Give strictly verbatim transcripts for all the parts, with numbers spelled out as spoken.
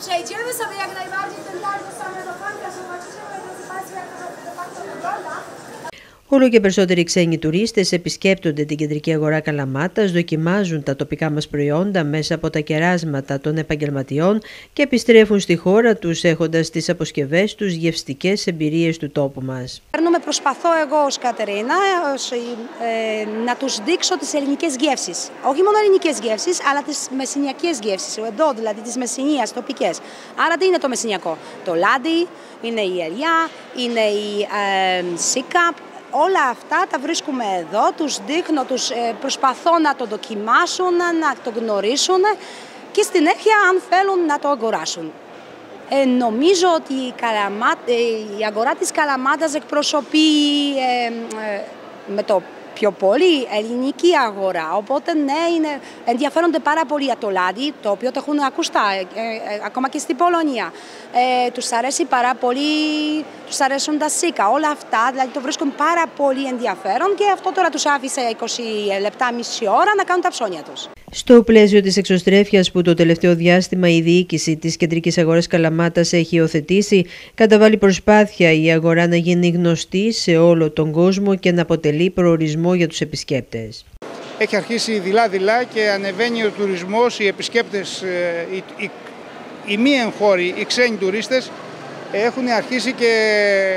Przejdziemy sobie jak najbardziej ten targ do samego końca, zobaczycie, moi drodzy Państwo, jak to de facto wygląda. Όλο και περισσότεροι ξένοι τουρίστες επισκέπτονται την κεντρική αγορά Καλαμάτας, δοκιμάζουν τα τοπικά μας προϊόντα μέσα από τα κεράσματα των επαγγελματιών και επιστρέφουν στη χώρα τους έχοντας τις αποσκευές τους γευστικές εμπειρίες του τόπου μας. Προσπαθώ εγώ ως Κατερίνα ως, ε, να τους δείξω τις ελληνικές γεύσεις. Όχι μόνο ελληνικές γεύσεις, αλλά τις μεσηνιακές γεύσεις. Εδώ δηλαδή τις Μεσσηνίας, τοπικές. Άρα τι είναι το μεσηνιακό? Το λάδι, είναι η ελιά, είναι η ε, σίκα. Όλα αυτά τα βρίσκουμε εδώ, τους δείχνω, τους ε, προσπαθώ να το δοκιμάσουν, να το γνωρίσουν και στην συνέχεια αν θέλουν να το αγοράσουν. Ε, νομίζω ότι η, Καλαμά, ε, η αγορά της Καλαμάτας εκπροσωπεί ε, ε, με το πιο πολύ ελληνική αγορά, οπότε ναι, είναι, ενδιαφέρονται πάρα πολύ για το λάδι, το οποίο το έχουν ακουστά, ε, ε, ακόμα και στην Πολωνία. Ε, τους αρέσει πάρα πολύ, τους αρέσουν τα σίκα, όλα αυτά, δηλαδή το βρίσκουν πάρα πολύ ενδιαφέρον και αυτό τώρα τους άφησε είκοσι λεπτά, μισή ώρα να κάνουν τα ψώνια τους. Στο πλαίσιο της εξωστρέφειας που το τελευταίο διάστημα η διοίκηση της Κεντρικής Αγοράς Καλαμάτας έχει υιοθετήσει, καταβάλει προσπάθεια η αγορά να γίνει γνωστή σε όλο τον κόσμο και να αποτελεί προορισμό για τους επισκέπτες. Έχει αρχίσει δειλά-δειλά και ανεβαίνει ο τουρισμός, οι επισκέπτες, οι, οι, οι μη εγχώροι, οι ξένοι τουρίστες έχουν αρχίσει και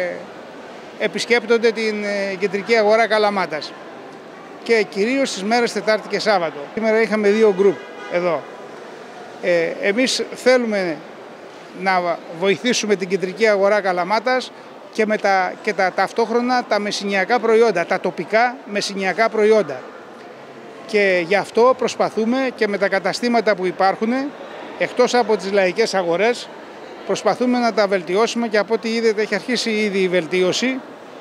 επισκέπτονται την Κεντρική Αγορά Καλαμάτας. Και κυρίως στις μέρες Τετάρτη και Σάββατο. Σήμερα είχαμε δύο γκρουπ εδώ. Ε, εμείς θέλουμε να βοηθήσουμε την Κεντρική Αγορά Καλαμάτας και, με τα, και τα ταυτόχρονα τα μεσηνιακά προϊόντα, τα τοπικά μεσηνιακά προϊόντα. Και γι' αυτό προσπαθούμε και με τα καταστήματα που υπάρχουν, εκτός από τις λαϊκές αγορές, προσπαθούμε να τα βελτιώσουμε και από ό,τι είδετε έχει αρχίσει ήδη η βελτίωση.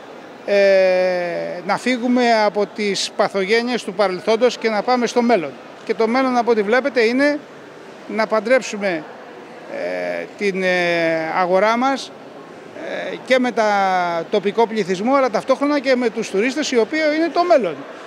Ε, να φύγουμε από τις παθογένειες του παρελθόντος και να πάμε στο μέλλον. Και το μέλλον, από ό,τι βλέπετε, είναι να παντρέψουμε ε, την ε, αγορά μας ε, και με τα τοπικό πληθυσμό, αλλά ταυτόχρονα και με τους τουρίστες, οι οποίοι είναι το μέλλον.